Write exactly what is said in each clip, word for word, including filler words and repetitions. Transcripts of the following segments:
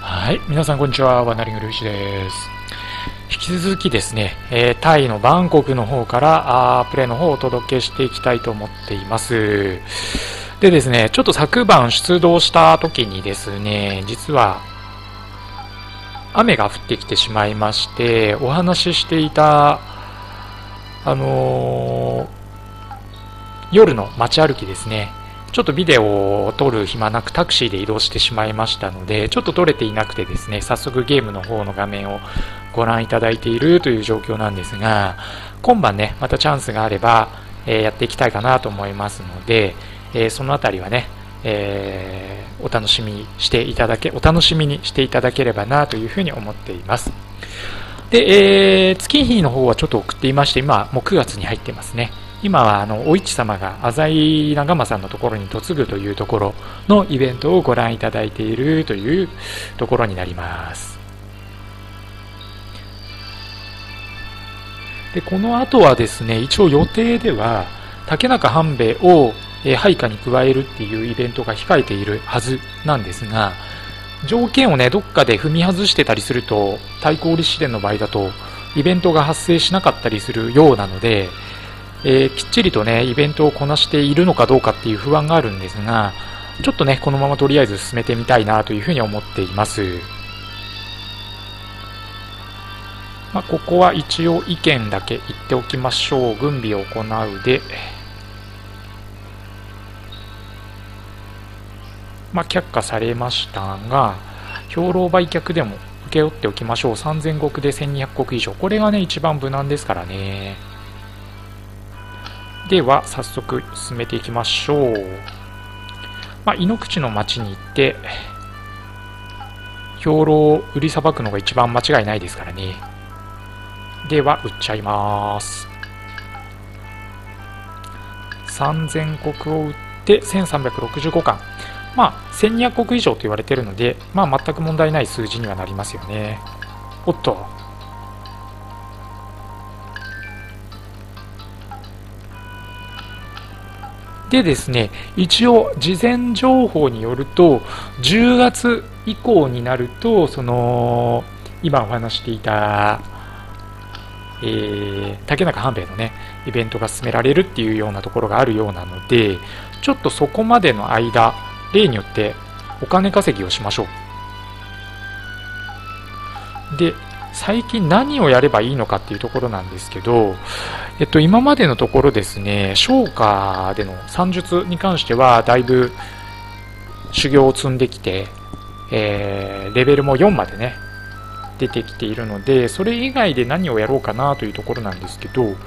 はい、皆さんこんにちは。ワナリングルイシです。引き続きですね、えー、タイのバンコクの方からあープレイの方をお届けしていきたいと思っています。でですね、ちょっと昨晩出動した時にですね、実は雨が降ってきてしまいまして、お話ししていたあのー、夜の街歩きですね、ちょっとビデオを撮る暇なくタクシーで移動してしまいましたので、ちょっと撮れていなくてですね、早速ゲームの方の画面をご覧いただいているという状況なんですが、今晩ね、またチャンスがあれば、えー、やっていきたいかなと思いますので、えー、そのあたりはね、えー、お楽しみにしていただけ、お楽しみにしていただければなというふうに思っています。で、えー、月日の方はちょっと送っていまして、今もうくがつに入っていますね。今はあのお市様が浅井長政のところに嫁ぐというところのイベントをご覧いただいているというところになります。でこの後はですね、一応予定では竹中半兵衛を配下に加えるっていうイベントが控えているはずなんですが、条件をねどっかで踏み外してたりすると、対抗立志伝の場合だとイベントが発生しなかったりするようなので、えー、きっちりとねイベントをこなしているのかどうかっていう不安があるんですが、ちょっとねこのままとりあえず進めてみたいなというふうに思っています。まあ、ここは一応意見だけ言っておきましょう。軍備を行うで、まあ、却下されましたが、兵糧売却でも請け負っておきましょう。さんぜんごくでせんにひゃくこく以上、これがね一番無難ですからね。では早速進めていきましょう。まあ、井ノ口の町に行って兵糧を売りさばくのが一番間違いないですからね。では売っちゃいます。さんぜんこくを売ってせんさんびゃくろくじゅうごかん、まあせんにひゃくこく以上と言われているので、まあ全く問題ない数字にはなりますよね。おっと、でですね、一応事前情報によるとじゅうがつ以降になると、その今お話していた、えー、竹中半兵衛のねイベントが進められるっていうようなところがあるようなので、ちょっとそこまでの間例によってお金稼ぎをしましょう。で最近何をやればいいのかっていうところなんですけど、えっと、今までのところですね、商家での算術に関してはだいぶ修行を積んできて、えー、レベルもよんまでね出てきているので、それ以外で何をやろうかなというところなんですけど、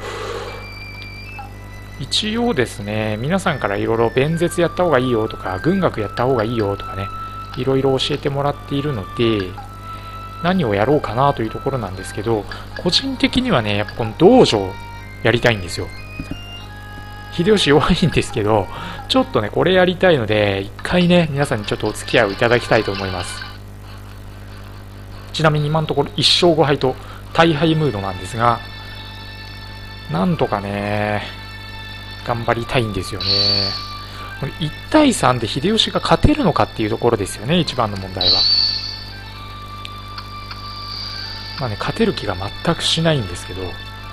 一応ですね、皆さんからいろいろ弁舌やった方がいいよとか軍学やった方がいいよとかね、いろいろ教えてもらっているので、何をやろうかなというところなんですけど、個人的にはねやっぱこの道場やりたいんですよ。秀吉弱いんですけど、ちょっとねこれやりたいので一回ね皆さんにちょっとお付き合いをいただきたいと思います。ちなみに今のところいっしょうごはいと大敗ムードなんですが、なんとかね頑張りたいんですよね。これいちたいさんで秀吉が勝てるのかっていうところですよね、一番の問題は。まあね、勝てる気が全くしないんですけど、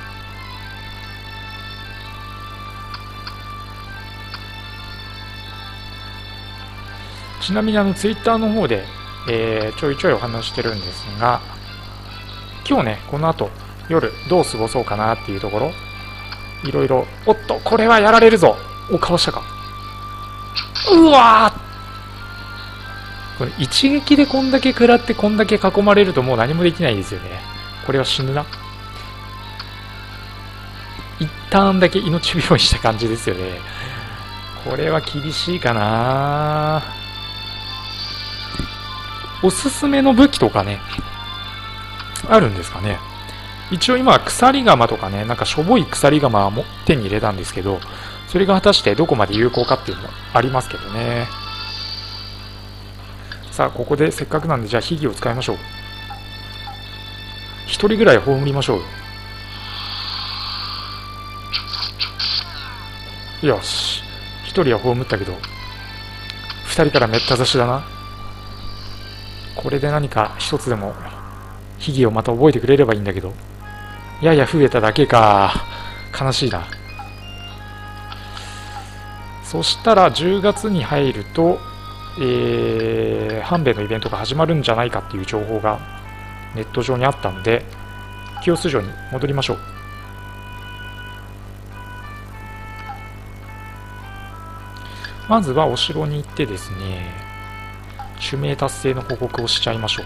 ちなみにあのツイッターの方で、えー、ちょいちょいお話してるんですが、今日ねこの後夜どう過ごそうかなっていうところ、いろいろ、おっとこれはやられるぞ、おかわしたか、うわー、これ一撃でこんだけ食らってこんだけ囲まれるともう何もできないですよね。これは死ぬな。一旦だけ命拾いした感じですよね。これは厳しいかな。おすすめの武器とかねあるんですかね。一応今は鎖鎌とかね、なんかしょぼい鎖鎌も手に入れたんですけど、それが果たしてどこまで有効かっていうのもありますけどね。さあここでせっかくなんで、じゃあ秘技を使いましょう。一人ぐらい葬りましょう。よし、一人は葬ったけど二人からめった刺しだな。 これで何か一つでも秘技をまた覚えてくれればいいんだけど、やや増えただけか。悲しいな。そしたらじゅうがつに入ると、えー、半兵衛のイベントが始まるんじゃないかっていう情報がネット上にあったので、清洲城に戻りましょう。まずはお城に行ってですね、主命達成の報告をしちゃいましょ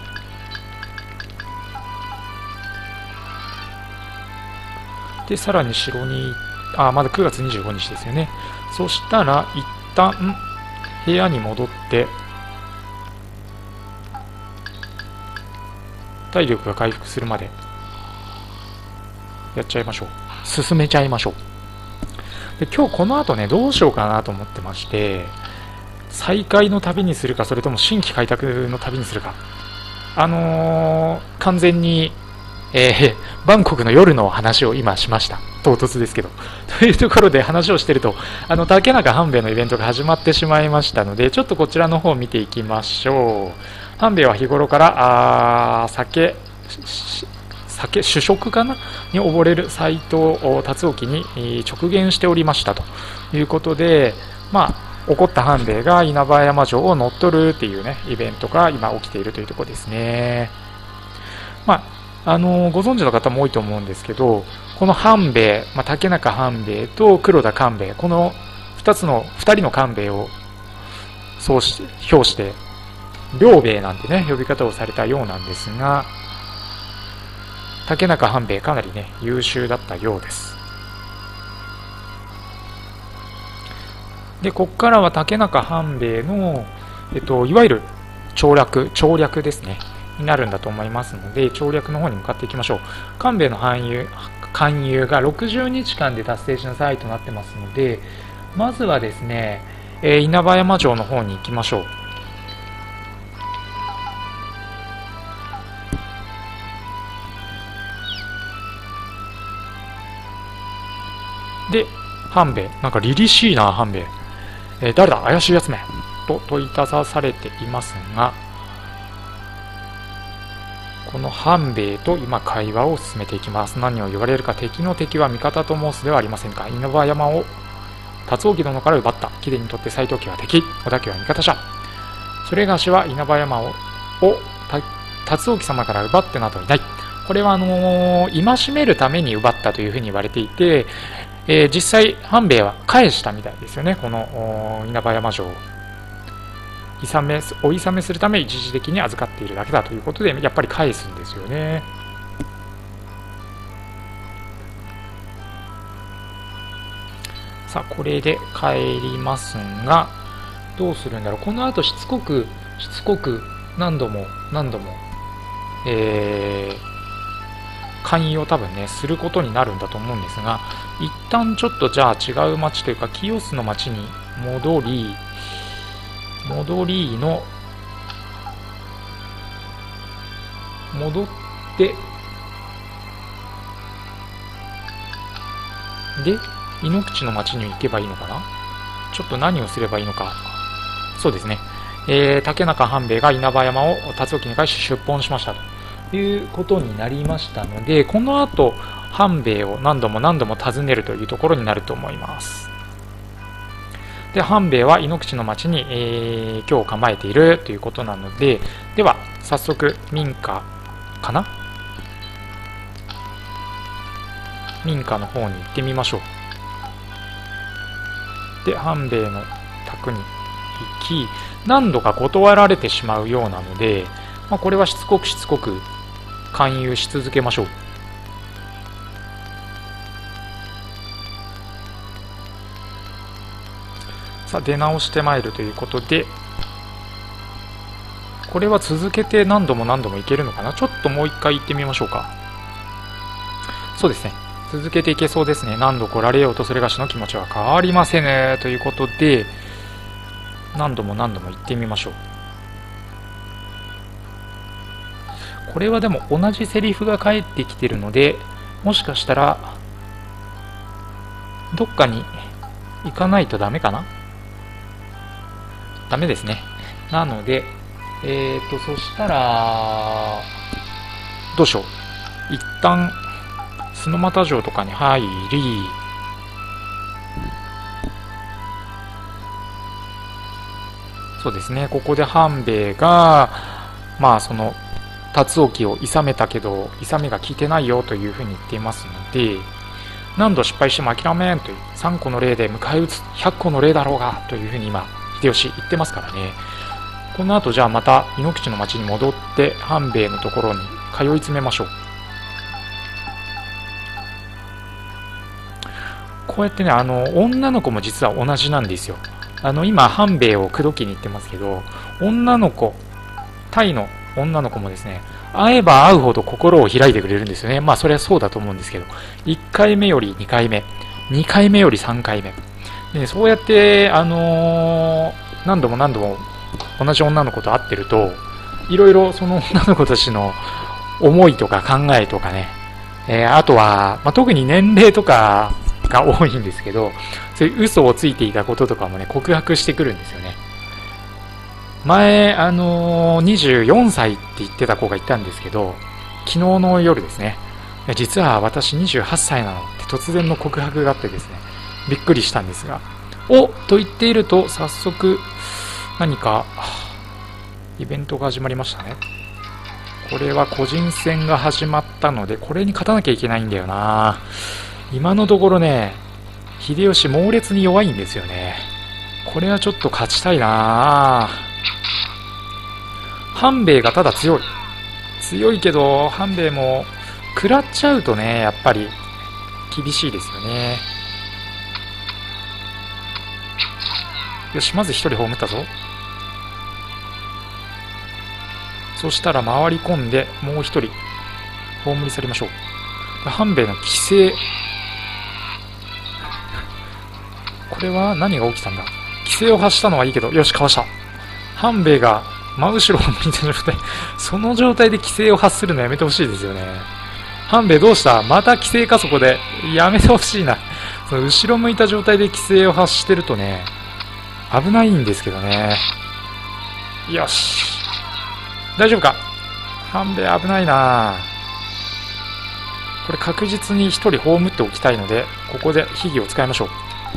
う。で、さらに城に、あ、まだくがつにじゅうごにちですよね。そしたら、一旦、部屋に戻って、体力が回復するまで、やっちゃいましょう。進めちゃいましょう。で、今日この後ね、どうしようかなと思ってまして、再開の旅にするか、それとも新規開拓の旅にするか。あのー、完全に、えー、バンコクの夜の話を今しました。唐突ですけど。というところで話をしていると、あの、竹中半兵衛のイベントが始まってしまいましたので、ちょっとこちらの方を見ていきましょう。半兵衛は日頃から、あ酒、酒、主食かなに溺れる斎藤達興に直言しておりましたということで、まあ、怒った半兵衛が稲葉山城を乗っ取るっていうね、イベントが今起きているというところですね。まあ、あのー、ご存知の方も多いと思うんですけど、この半兵衛、まあ、竹中半兵衛と黒田官兵衛、このふたつの、ふたりの官兵衛をそうし表して、両兵衛なんてね、呼び方をされたようなんですが、竹中半兵衛かなりね、優秀だったようです。で、ここからは竹中半兵衛の、えっと、いわゆる調略、調略ですね、になるんだと思いますので、調略の方に向かっていきましょう。官兵衛の勧誘、勧誘がろくじゅうにちかんで達成しなさいとなってますので、まずはですね、えー、稲葉山城の方に行きましょう。で、半兵衛、なんか凛々しいな、半兵衛。えー、誰だ、怪しいやつめと問いただされていますが、この半兵衛と今会話を進めていきます。何を言われるか。敵の敵は味方と申すではありませんか。稲葉山を達興殿から奪った。貴殿にとって斎藤家は敵、織田家は味方じゃ。それがしは稲葉山をを達興様から奪ってなどいない。これはあのー、戒めるために奪ったというふうに言われていて、えー、実際半兵衛は返したみたいですよね。この稲葉山城をいさめお諌めするため一時的に預かっているだけだということで、やっぱり返すんですよね。さあ、これで帰りますが、どうするんだろう。この後しつこくしつこく何度も何度も、えー、勧誘を多分ねすることになるんだと思うんですが、一旦ちょっとじゃあ違う町というか清須の町に戻り戻りの戻ってで井ノ口の町に行けばいいのかな。ちょっと何をすればいいのか。そうですね、えー、竹中半兵衛が稲葉山を達興に返し出奔しましたということになりましたので、この後半兵衛を何度も何度も訪ねるというところになると思います。で、半兵衛は井ノ口の町に、えー、今日構えているということなので、では早速民家かな民家の方に行ってみましょう。で、半兵衛の宅に行き、何度か断られてしまうようなので、まあ、これはしつこくしつこく勧誘し続けましょう。さあ、出直してまいるということで、これは続けて何度も何度もいけるのかな。ちょっともう一回行ってみましょうか。そうですね、続けていけそうですね。何度来られようとそれがしの気持ちは変わりませんということで、何度も何度も行ってみましょう。これはでも同じセリフが返ってきてるので、もしかしたらどっかに行かないとダメかな。ダメですね。なのでえーと、そしたら、どうしよう。一旦、須俣城とかに入り、そうですね、ここで半兵衛が、まあ、その、辰興を諌めたけど、諌めが効いてないよというふうに言っていますので、何度失敗しても諦めんという、さんこの例で迎え撃つひゃっこの例だろうがというふうに今、秀吉言ってますからね。この後じゃあまた井ノ口の町に戻って半兵衛のところに通い詰めましょう。こうやってね、あの女の子も実は同じなんですよ。あの今半兵衛を口説きに行ってますけど、女の子、タイの女の子もですね、会えば会うほど心を開いてくれるんですよね。まあそれはそうだと思うんですけど、いっかいめよりにかいめ、にかいめよりさんかいめで、そうやってあのー、何度も何度も同じ女の子と会ってると、いろいろその女の子たちの思いとか考えとかね、えー、あとは、まあ、特に年齢とかが多いんですけど、そういう嘘をついていたこととかもね、告白してくるんですよね。前、あのー、にじゅうよんさいって言ってた子がいたんですけど、昨日の夜ですね、実は私にじゅうはっさいなのって突然の告白があってですね、びっくりしたんですが、おと言っていると早速何かイベントが始まりましたね。これは個人戦が始まったので、これに勝たなきゃいけないんだよな。今のところね、秀吉猛烈に弱いんですよね。これはちょっと勝ちたいな。半兵衛がただ強い強いけど、半兵衛も食らっちゃうとね、やっぱり厳しいですよね。よし、まず一人葬ったぞ。そしたら回り込んでもう一人葬り去りましょう。半兵衛の規制、これは何が起きたんだ。規制を発したのはいいけど、よし、かわした。半兵衛が真後ろを向いた状態、その状態で規制を発するのやめてほしいですよね。半兵衛どうした、また規制かそこで。やめてほしいな。その後ろ向いた状態で規制を発してるとね、危ないんですけどね。よし、大丈夫か。半兵衛危ないな。これ確実に一人葬っておきたいので、ここで秘技を使いましょう。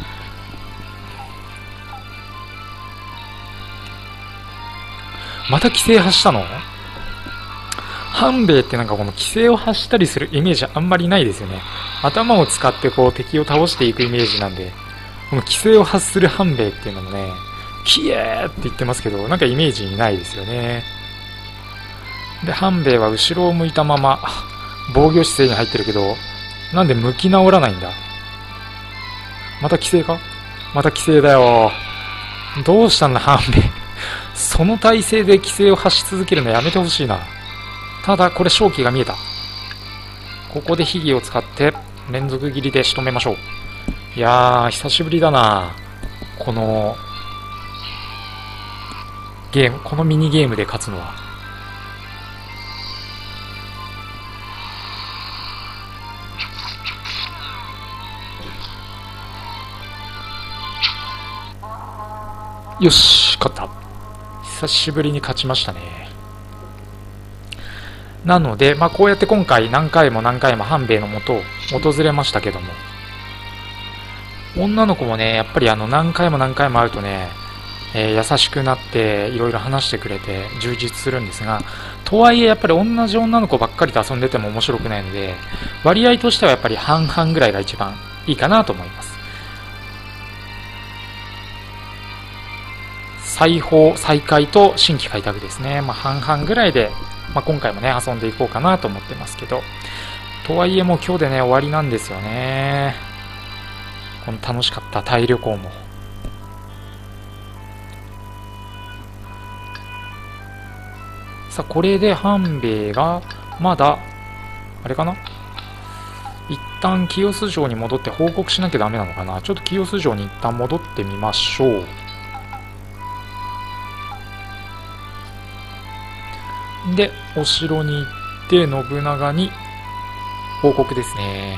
また規制発したの。半兵衛ってなんかこの規制を発したりするイメージあんまりないですよね。頭を使ってこう敵を倒していくイメージなんで、この規制を発する半兵衛っていうのもね、キエーって言ってますけど、なんかイメージにないですよね。で、半兵衛は後ろを向いたまま防御姿勢に入ってるけど、なんで向き直らないんだ。また規制か。また規制だよ。どうしたんだ半兵衛。その体勢で規制を発し続けるのやめてほしいな。ただこれ勝機が見えた。ここで秘技を使って連続斬りで仕留めましょう。いやー、久しぶりだな、このゲーム、このミニゲームで勝つのは。よし、勝った。久しぶりに勝ちましたね。なので、まあ、こうやって今回何回も何回も半兵衛のもとを訪れましたけども、女の子もね、やっぱりあの何回も何回も会うとね、えー、優しくなっていろいろ話してくれて充実するんですが、とはいえやっぱり同じ女の子ばっかりと遊んでても面白くないので、割合としてはやっぱり半々ぐらいが一番いいかなと思います。再訪、再開と新規開拓ですね。まあ、半々ぐらいで、まあ、今回もね、遊んでいこうかなと思ってますけど、とはいえもう今日でね、終わりなんですよね。この楽しかったタイ旅行も。さあ、これで半兵衛が、まだ、あれかな、一旦清洲城に戻って報告しなきゃダメなのかな。ちょっと清洲城に一旦戻ってみましょう。で、お城に行って信長に報告ですね。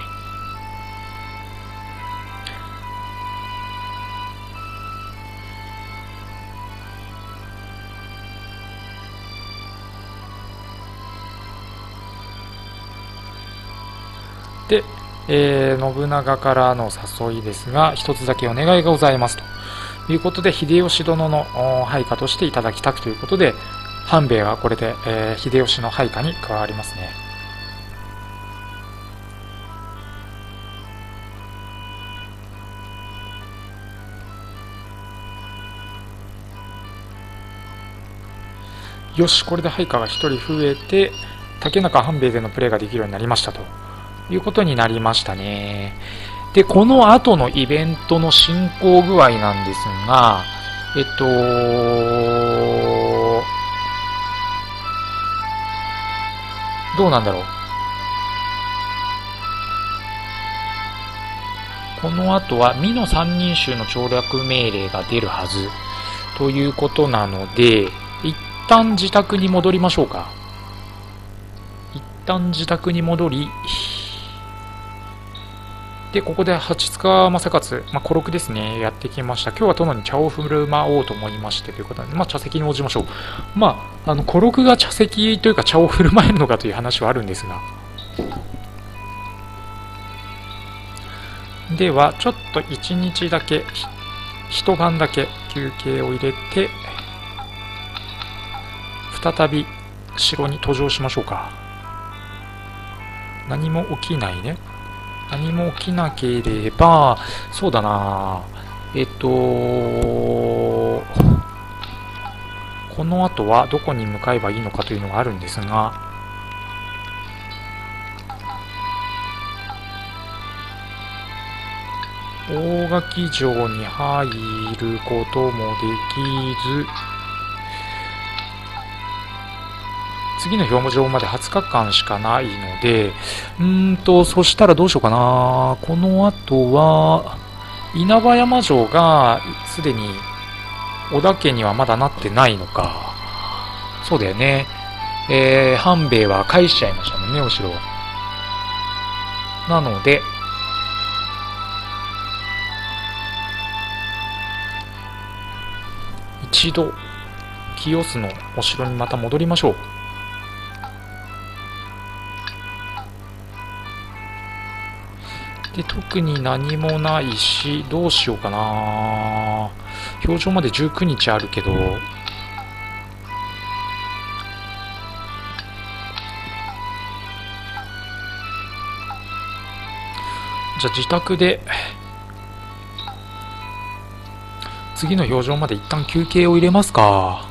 で、えー、信長からの誘いですが、一つだけお願いがございますということで、秀吉殿の配下としていただきたくということで、半兵衛はこれで、えー、秀吉の配下に加わりますね。よし、これで配下がひとり増えて、竹中半兵衛でのプレーができるようになりましたということになりましたね。で、この後のイベントの進行具合なんですが、えっと、どうなんだろう。この後は、美濃三人衆の調略命令が出るはずということなので、一旦自宅に戻りましょうか。一旦自宅に戻り、で、ここで八塚正勝、まあ、小六ですね、やってきました。今日は殿に茶を振る舞おうと思いましてということなので、まあ、茶席に応じましょう。まあ、あの、小六が茶席というか茶を振る舞えるのかという話はあるんですが。では、ちょっと一日だけ、一晩だけ休憩を入れて、再び城に登場しましょうか。何も起きないね。何も起きなければ、そうだなえっと、この後はどこに向かえばいいのかというのがあるんですが、大垣城に入ることもできず、次の表文上まではつかかんしかないので、うーんと、そしたらどうしようかな。この後は、稲葉山城がすでに織田家にはまだなってないのか。そうだよね。えー、半兵衛は返しちゃいましたもんね、お城。なので、一度、清須のお城にまた戻りましょう。で、特に何もないし、どうしようかな。表情までじゅうくにちあるけど、じゃあ自宅で、次の表情まで一旦休憩を入れますか。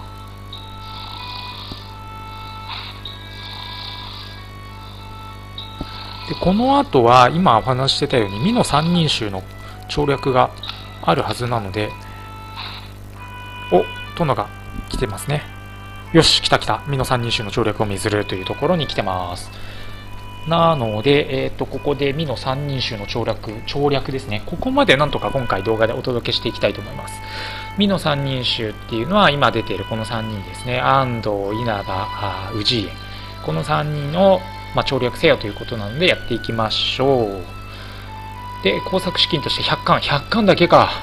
で、この後は今お話ししてたように美濃三人衆の調略があるはずなので、お、殿が来てますね。よし、来た来た。美濃三人衆の調略を命ずるというところに来てます。なので、えっと、ここで美濃三人衆の調略、調略ですね。ここまでなんとか今回動画でお届けしていきたいと思います。美濃三人衆っていうのは今出ているこのさんにんですね。安藤、稲葉、氏家。このさんにんをまあ、調略せよということなのでやっていきましょう。で、工作資金としてひゃっかん、ひゃっかんだけか。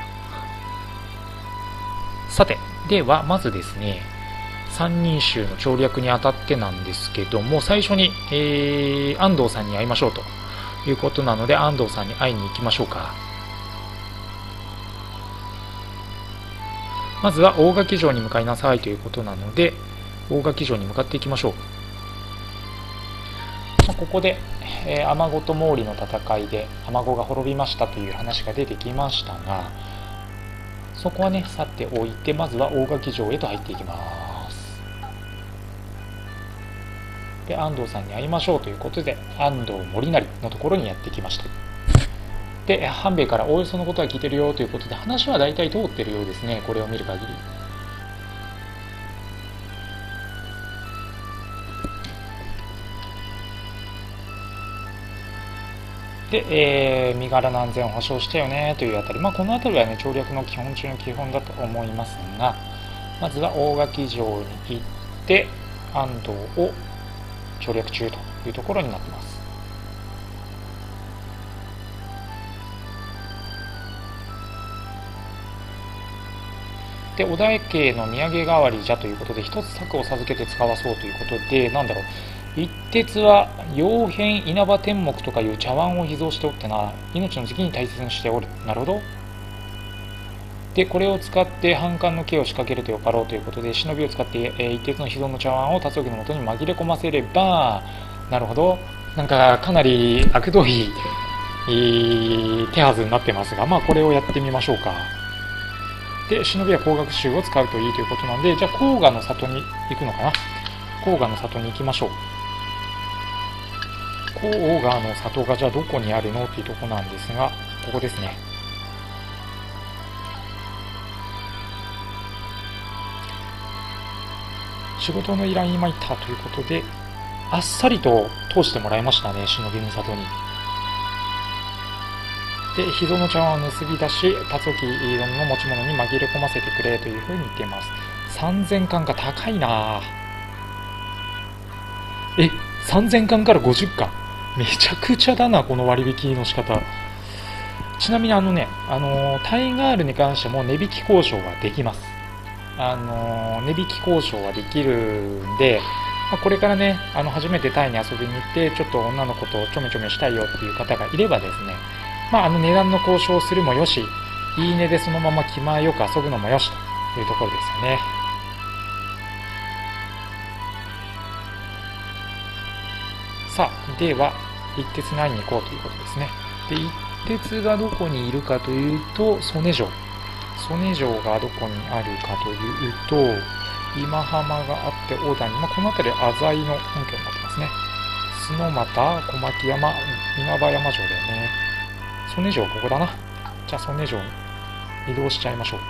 さて、では、まずですね、三人衆の調略にあたってなんですけども、最初に、えー、安藤さんに会いましょうということなので、安藤さんに会いに行きましょうか。まずは大垣城に向かいなさいということなので、大垣城に向かっていきましょう。ここで、えー、尼子と毛利の戦いで尼子が滅びましたという話が出てきましたが、そこはね、去っておいて、まずは大垣城へと入っていきます。で、安藤さんに会いましょうということで、安藤森成のところにやってきました。で、半兵衛からおおよそのことは聞いてるよということで、話は大体通ってるようですね、これを見る限り。で、えー、身柄の安全を保障したよねというあたり、まあ、このあたりはね、調略の基本中の基本だと思いますが、まずは大垣城に行って、安藤を調略中というところになっています。で、織田家の土産代わりじゃということで、一つ策を授けて使わそうということで、なんだろう、 一徹は曜変稲葉天目とかいう茶碗を秘蔵しておってな、命の時に大切にしておる。なるほど。でこれを使って反感の刑を仕掛けるとよかろうということで、忍びを使って、えー、一徹の秘蔵の茶碗を辰時のもとに紛れ込ませれば、なるほど、なんかかなり悪どい手はずになってますが、まあこれをやってみましょうか。で忍びは高学習を使うといいということなんで、じゃあ黄河の里に行くのかな。黄河の里に行きましょう。黄河の里がじゃあどこにあるのっていうとこなんですが、ここですね。仕事の依頼に参ったということで、あっさりと通してもらいましたね、忍びの里に。で秘蔵の茶碗を盗み出し、辰時殿の持ち物に紛れ込ませてくれというふうに言っています。さんぜん貫が高いな。えさんぜん貫からごじゅっ貫、めちゃくちゃだな、この割引の仕方。ちなみにあのね、あのタイガールに関しても値引き交渉はできます。あの値引き交渉はできるんで、まあ、これからね、あの初めてタイに遊びに行ってちょっと女の子とちょめちょめしたいよっていう方がいればですね、まあ、あの値段の交渉をするもよし、いいねでそのまま気前よく遊ぶのもよしというところですよね。さあでは一徹に会いに行こうということですね。で一徹がどこにいるかというと、曽根城曽根城がどこにあるかというと、今浜があって大谷、まあ、この辺りは浅井の本拠になってますね。須ノ俣、小牧山、稲葉山城だよね。曽根城ここだな。じゃあ曽根城に移動しちゃいましょ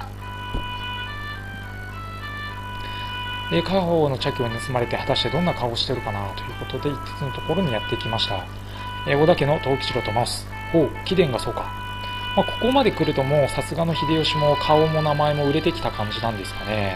う。で家宝の茶器を盗まれて果たしてどんな顔をしてるかなということで、一徹のところにやってきました。え織田家の藤吉郎と申す。おう貴殿がそうか。まあ、ここまで来るともうさすがの秀吉も顔も名前も売れてきた感じなんですかね。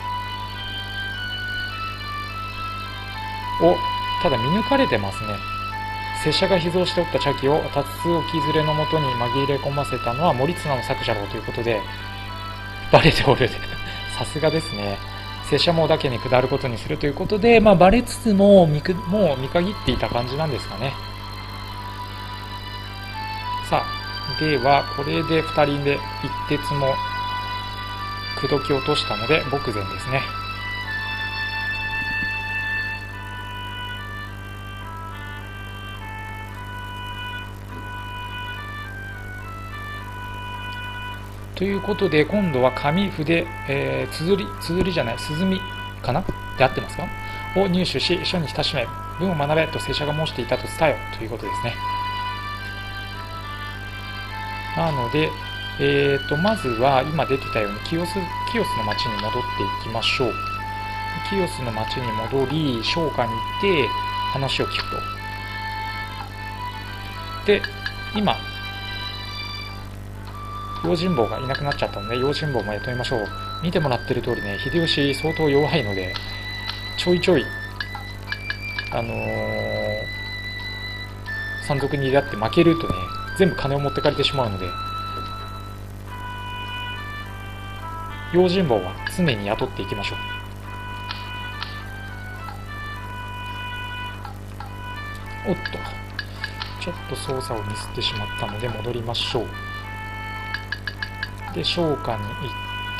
おただ見抜かれてますね。拙者が秘蔵しておった茶器を辰沖連れのもとに紛れ込ませたのは森綱の作者郎ということでバレておるさすがですね。拙者も織田家に下ることにするということで、まあ、バレつつも見くもう見限っていた感じなんですかね。さあではこれでふたりで一徹も口説き落としたので牧前ですね。ということで今度は紙筆、えー、綴り綴りじゃない綴かなで合ってますかを入手し、書に親しめ、文を学べと拙者が申していたと伝えよということですね。なので、えー、とまずは今出てたように清須、清須の町に戻っていきましょう。清須の町に戻り、商家に行って話を聞くと。で今用心棒がいなくなっちゃったので用心棒も雇いましょう。見てもらってる通りね、秀吉相当弱いのでちょいちょいあのー、山賊に出会って負けるとね全部金を持ってかれてしまうので、用心棒は常に雇っていきましょう。おっとちょっと操作をミスってしまったので戻りましょう。で商家に行って、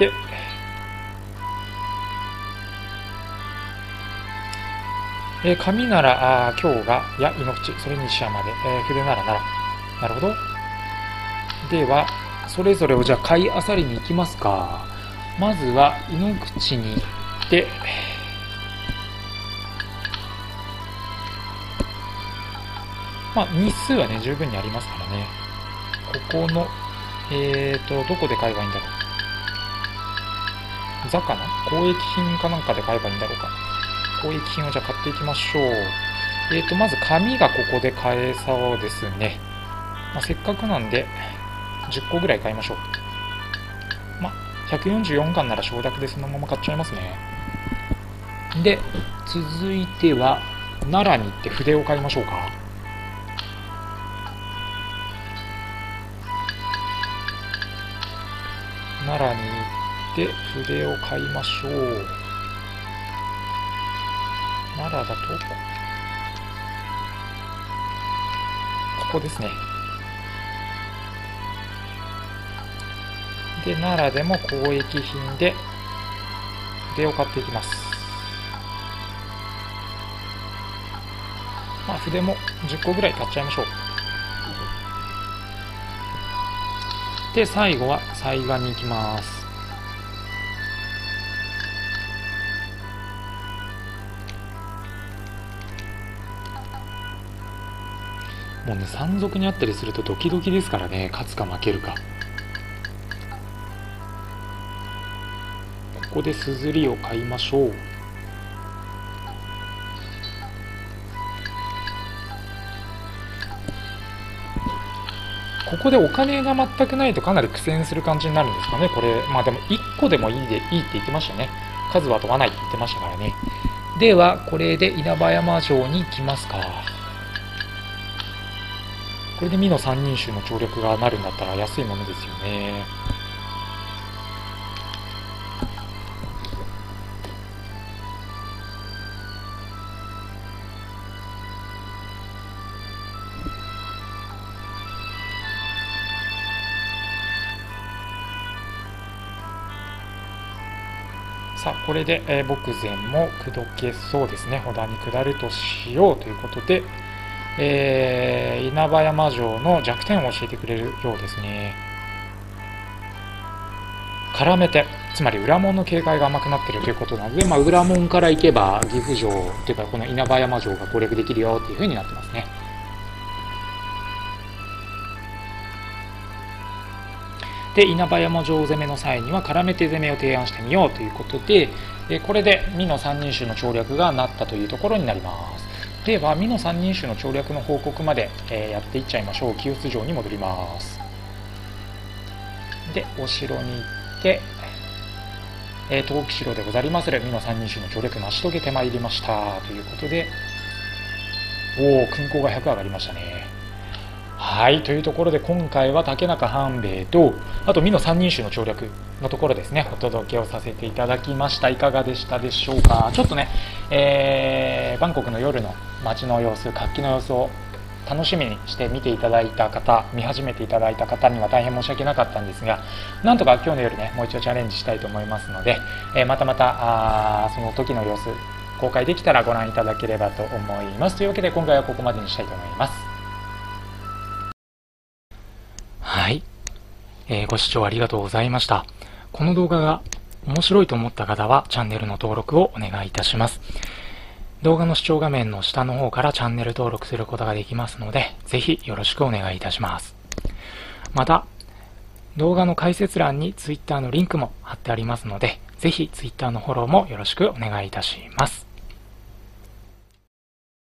えー、紙ならあ今日がや井の口、それに西山で、えー、筆ならなら、なるほど。ではそれぞれをじゃあ買いあさりに行きますか。まずは井の口に行って、まあ日数はね十分にありますからね。ここのえーと、どこで買えばいいんだろう。座かな、交易品かなんかで買えばいいんだろうか。交易品をじゃあ買っていきましょう。えーと、まず紙がここで買えそうですね。まあ、せっかくなんで、じゅっこぐらい買いましょう。まあ、ひゃくよんじゅうよん貫なら承諾でそのまま買っちゃいますね。で、続いては、奈良に行って筆を買いましょうか。奈良に行って筆を買いましょう。 奈良だと、ここですね。で、奈良でも交易品で筆を買っていきます。まあ、筆もじゅっこぐらい買っちゃいましょう。で、最後は彩画に行きます。もうね、山賊にあったりするとドキドキですからね、勝つか負けるか。ここで硯を買いましょう。ここでお金が全くないとかなり苦戦する感じになるんですかね、これ。まあでもいっこでもいいでいいって言ってましたね。数は問わないって言ってましたからね。では、これで稲葉山城に行きますか。これで美濃三人衆の調略がなるんだったら安いものですよね。さあ、これで、えー、牧前も口説けそうですね。穂田に下るとしようということで、えー、稲葉山城の弱点を教えてくれるようですね。絡めて、つまり裏門の警戒が甘くなっているということなので、まあ、裏門から行けば岐阜城というかこの稲葉山城が攻略できるよというふうになってますね。で、稲葉山城攻めの際には絡めて攻めを提案してみようということで、これで美濃三人衆の調略がなったというところになります。では、美濃三人衆の調略の報告までやっていっちゃいましょう。清須城に戻ります。で、お城に行って、陶器城でござりまする美濃三人衆の調略成し遂げてまいりましたということで、おお、勲功がひゃく上がりましたね。はい、というところで今回は竹中半兵衛と、あと美濃三人衆の調略のところですね、お届けをさせていただきました。いかがでしたでしょうか。ちょっとね、えー、バンコクの夜の街の様子、活気の様子を楽しみにして見ていただいた方、見始めていただいた方には大変申し訳なかったんですが、なんとか今日の夜ね、もう一度チャレンジしたいと思いますので、えー、またまたあその時の様子、公開できたらご覧いただければと思います。というわけで今回はここまでにしたいと思います。はい、えー、ご視聴ありがとうございました。この動画が面白いと思った方はチャンネルの登録をお願いいたします。動画の視聴画面の下の方からチャンネル登録することができますので、ぜひよろしくお願いいたします。また、動画の解説欄に ツイッター のリンクも貼ってありますので、ぜひ ツイッター のフォローもよろしくお願いいたします。